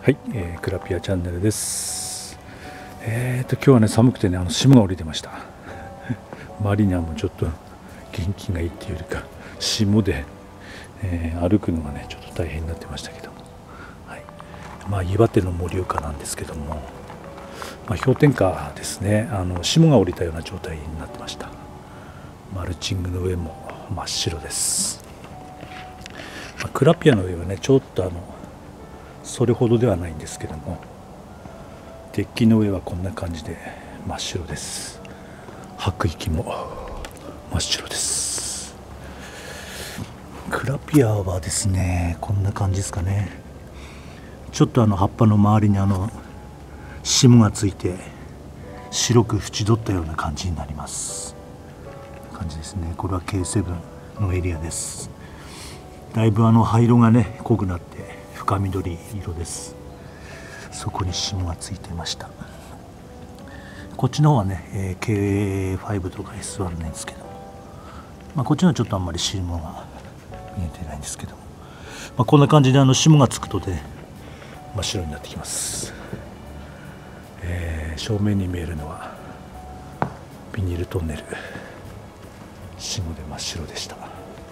はい、クラピアチャンネルです。今日はね寒くてね霜が降りてました。周りにはもうちょっと元気がいいっていうよりか霜で、歩くのがねちょっと大変になってましたけども、はい、岩手の盛岡なんですけども、氷点下ですね。霜が降りたような状態になってました。マルチングの上も真っ白です。クラピアの上はねちょっとそれほどではないんですけども、デッキの上はこんな感じで真っ白です。吐く息も真っ白です。クラピアはですねこんな感じですかね。ちょっと葉っぱの周りに霜がついて白く縁取ったような感じになります。感じですね。これは K7 のエリアです。だいぶ灰色がね濃くなって深緑色です。そこに霜がついていました。こっちの方はね、K5 とか S1 なんですけど、こっちのはちょっとあんまり霜が見えてないんですけども、こんな感じで霜がつくとで真っ白になってきます。正面に見えるのはビニールトンネル、霜で真っ白でした。はい、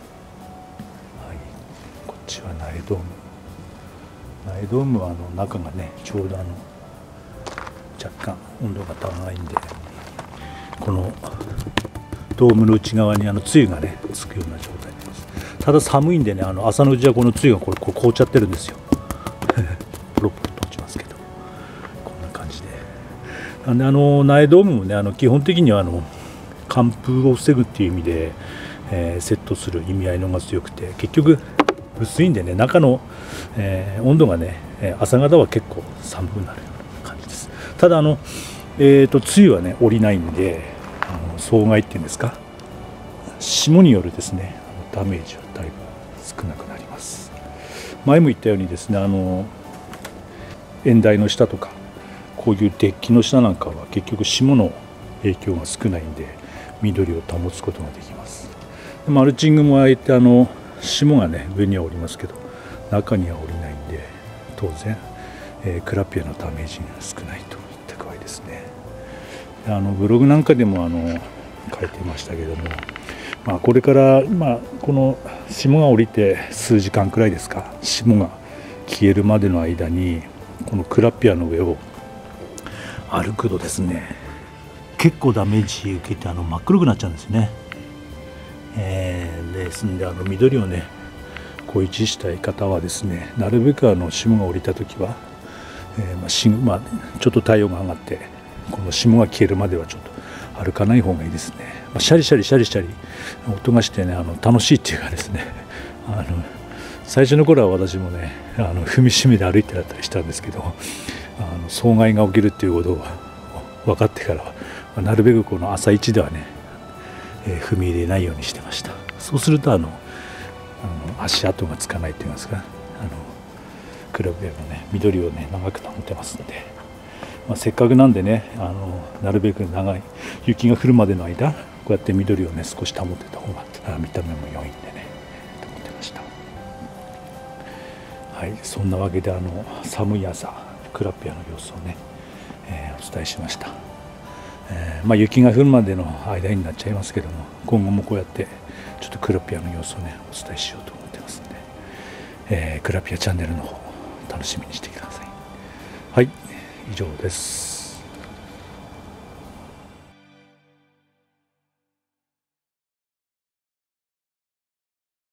こっちは苗ドーム。苗ドームは中がねちょうど若干温度が高いんで、このドームの内側につゆがねつくような状態です。ただ寒いんでね朝のうちはこのつゆがこう凍っちゃってるんですよ。ポロポロと落ちますけど、こんな感じで。なんで苗ドームもね基本的には寒風を防ぐっていう意味で、セットする意味合いのが強くて、結局薄いんでね中の、温度がね朝方は結構寒くなるような感じです。ただ梅雨はね降りないんで霜害っていうんですか、霜によるですねダメージはだいぶ少なくなります。前も言ったようにですね縁台の下とかこういうデッキの下なんかは結局霜の影響が少ないんで緑を保つことができます。マルチングもあえて霜がね上には降りますけど中には降りないんで当然、クラピアのダメージが少ないといった具合ですね。ブログなんかでも書いてましたけども、これからこの霜が降りて数時間くらいですか、霜が消えるまでの間にこのクラピアの上を歩くとですね結構ダメージ受けて真っ黒くなっちゃうんですね。ですんで緑をね維持したい方はですね、なるべく霜が降りた時は、ちょっと太陽が上がってこの霜が消えるまではちょっと歩かない方がいいですね。シャリシャリシャリシャリ音がしてね楽しいっていうかですね、最初の頃は私もね踏みしめで歩いてだったりしたんですけど、霜害が起きるっていうことが分かってからはなるべくこの朝一ではね、踏み入れないようにしてました。そうすると足跡がつかないっていうんですか、クラブやのね緑をね長く保てますので、せっかくなんでねなるべく長い雪が降るまでの間こうやって緑をね少し保てた方が見た目も良いんでねと思ってました。はい、そんなわけで寒い朝クラピアの様子をね、お伝えしました。雪が降るまでの間になっちゃいますけども、今後もこうやってちょっとクラピアの様子をねお伝えしようと思ってますので、クラピアチャンネルの方楽しみにしてください。はい、以上です。